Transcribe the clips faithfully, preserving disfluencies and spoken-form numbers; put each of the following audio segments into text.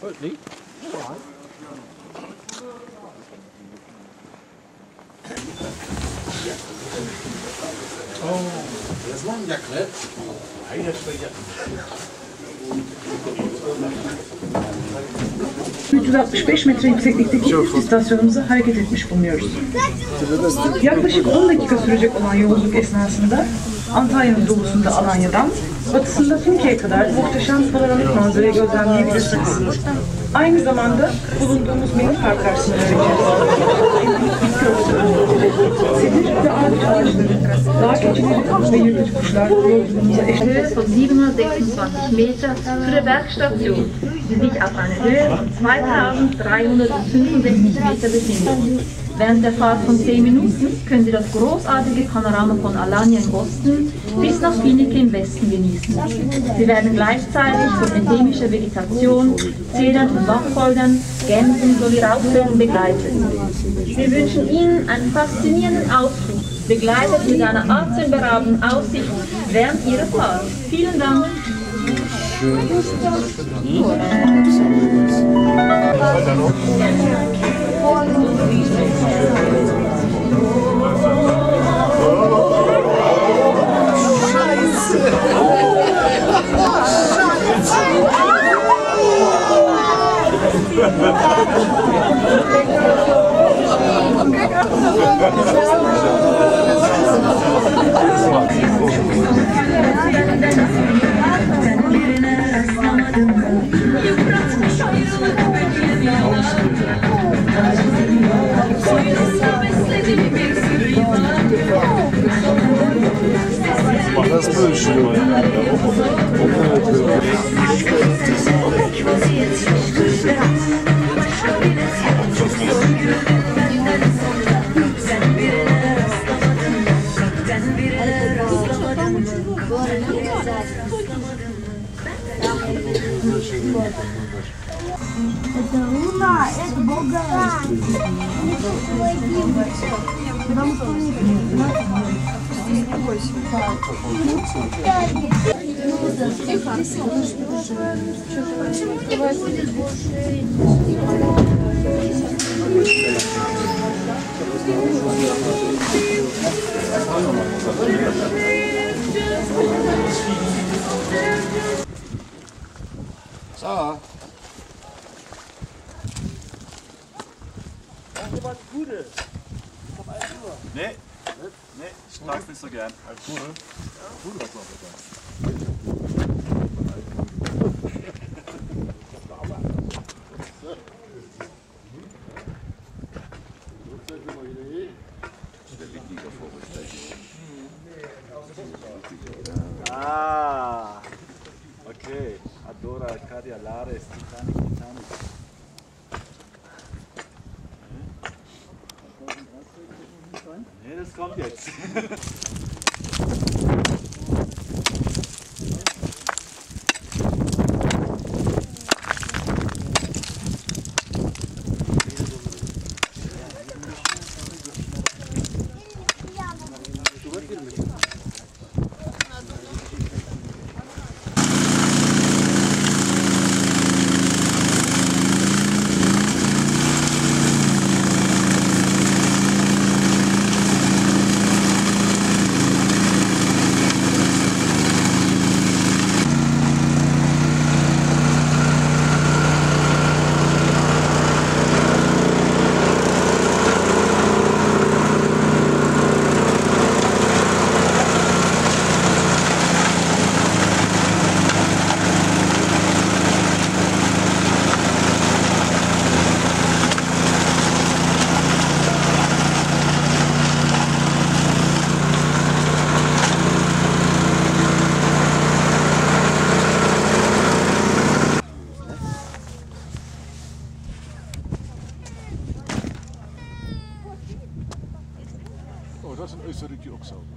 Hopefully. Oh, there's one yaklet. I have to üç yüz altmış beş metre yükseklikteki üst istasyonumuza hareket etmiş bulunuyoruz. Yaklaşık on dakika sürecek olan yolculuk esnasında Antalya'nın doğusunda Alanya'dan, batısında Finike'ye kadar muhteşem panoramik manzarayı gözlemleyebilirsiniz. Aynı zamanda bulunduğumuz milli park karşısında sedir ve ağaç ağaçları, dağ keçileri ve yırtıcı kuşlar yolculuğumuza eşlik Höhe von siebenhundertsechsundzwanzig Meter für die Bergstation, die sich auf einer Höhe von zweitausenddreihundertfünfundsechzig Meter befindet. Während der Fahrt von zehn Minuten können Sie das großartige Panorama von Alanya im Osten bis nach Finike im Westen genießen. Sie werden gleichzeitig von endemischer Vegetation, Zedern und Wachpoldern, Gämsen sowie Raubvögeln begleitet. Wir wünschen Ihnen einen faszinierenden Ausflug, begleitet mit einer atemberaubenden Aussicht während Ihrer Fahrt. Vielen Dank! Das ist Müllschule. Это луна, это Бога. Потому что у них So. Nee, nee, ich mag's nicht so gern. Als Pudel? Pudel hast du auch getan. Ah, okay. Adora, Arcadia, Lares, Titanic, Titanic. Nee, das kommt jetzt. Oh, dat is een Österreichische ook zo.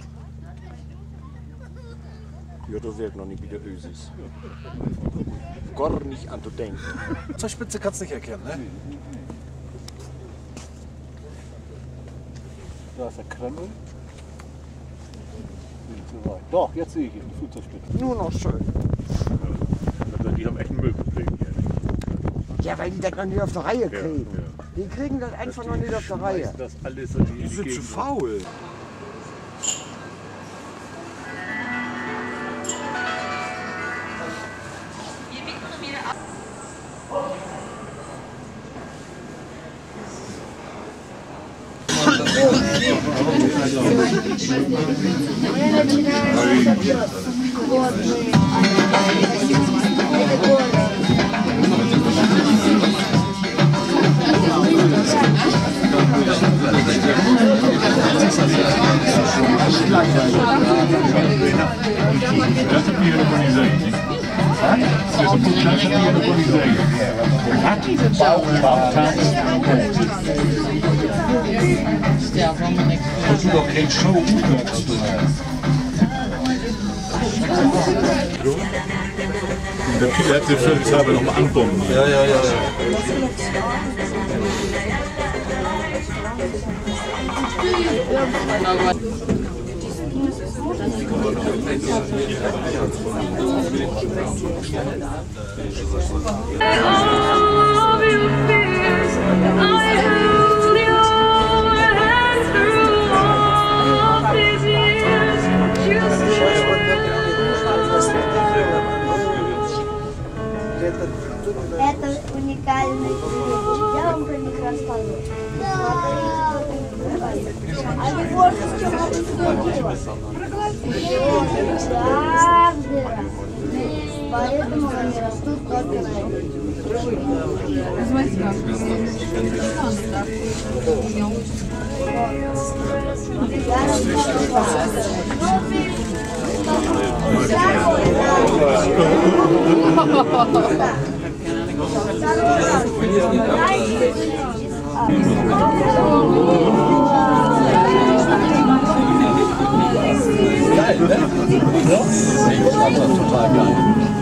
Ja, das wirkt noch nicht wieder Ösis. Gar nicht an zu denken. Zur Spitze kannst du nicht erkennen, ne? Da ist der Kreml. Nicht so weit. Doch, jetzt sehe ich ihn, die Flugzeugspitze. Nur noch schön. Also die haben echt ein Müllproblem hier. Ja, weil die das noch nicht auf der Reihe kriegen. Die kriegen das einfach noch nicht auf der Reihe. Das alles so die Die sind zu faul. Dat is nog geen show. Der Pille hat sich schon selber noch mal ankommen. Ja, ja, ja. Это уникальный предмет. Я вам про них расскажу. А не больше, чем обсудила. Каждый раз. Поэтому они растут только на Geil, ne? Ja? Total geil.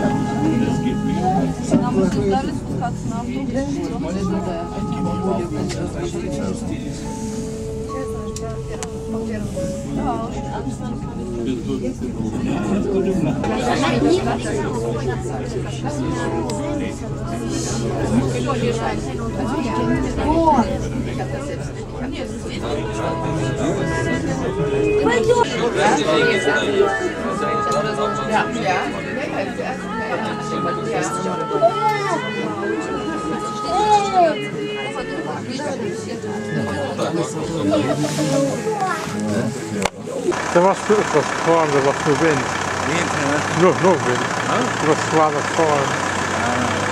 Er was etwas fahren, er was nur Wind. Wind, ja? Noch, noch Wind. Er was zwaar fahren.